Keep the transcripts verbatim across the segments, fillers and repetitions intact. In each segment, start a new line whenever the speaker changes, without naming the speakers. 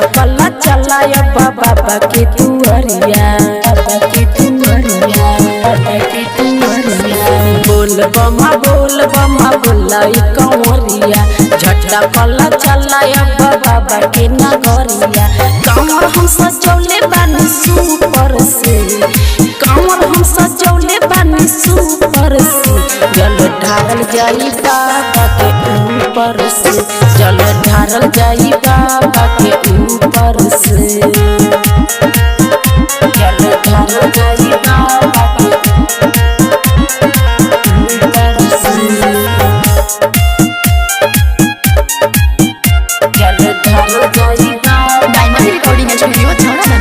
पल्ला चला बाबा के दुआरिया बाबा के दुआरिया बाबा के दुआरिया बोल बमा बोल बमा बोलाई कंवरिया झटका पल्ला चला बाबा के नगरिया कांवर हम सजौले बानी सुपर से कांवर हम सजौले बानी सुपर से जल ढारल जाई बाबा के ऊपर से जल ढारल जाई बाबा के ऊपर से जल ढारल जाई बाबा के ऊपर से जल ढारल जाई
डायमंड रिकॉर्डिंग स्टूडियो छौड़ा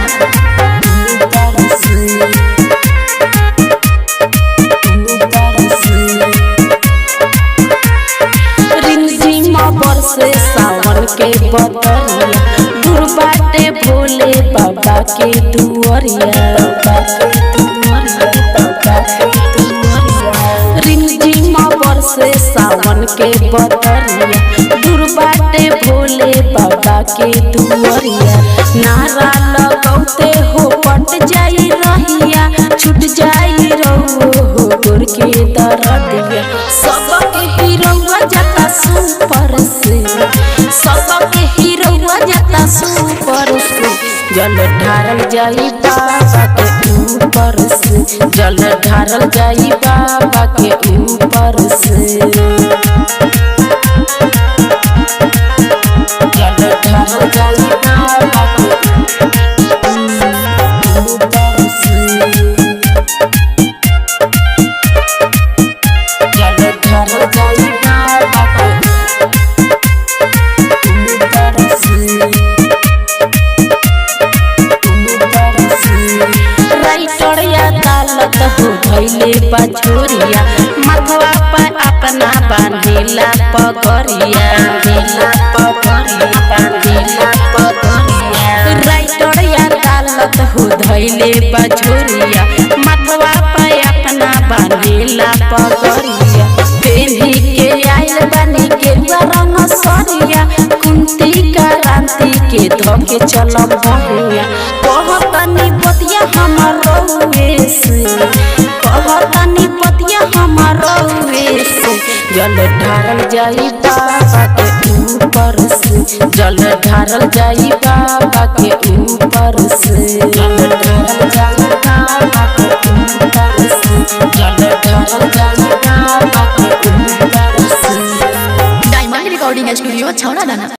से सावन के बदरिया दूर बाटे भोले बाबा के दुआरिया बाबा के दुआरिया बाबा के दुआरिया रिमझिम बरसे सावन के बदरिया दूर बाटे भोले बाबा के दुआरिया नारा लगौते हो पट जाई रहिया छूट जाई रहो हो गोर के दरदिया सबके हीरोवा जाता सुपर से सबके हीरोवा जाता सुपर से जल ढारल जाई बाबा के ऊपर से जल ढारल जाई बाबा के ऊपर से जल ढारल जाई बाबा के ऊपर से जल ढारल जाई बाबा हो भैले बछोरिया मथवा पर अपना बांधेला पगरिया बांधेला पगरिया बांधेला पगरिया राइटर या दालत हो धैले बछोरिया मथवा पर अपना बांधेला पगरिया पेन्ही के आइल बनी के रंग सरिया कुंती क्रांति के धोके चलम भैया कहतनी बतिया हमर रउए से कहतनी बतिया हमर रउए से जल ढारल जाई बाबा के ऊपर से जल ढारल जाई बाबा के ऊपर से जल ढारल जाई बाबा के ऊपर से जल ढारल जाई बाबा के ऊपर से
डायमंड रिकॉर्डिंग स्टूडियो छौड़ा दाना।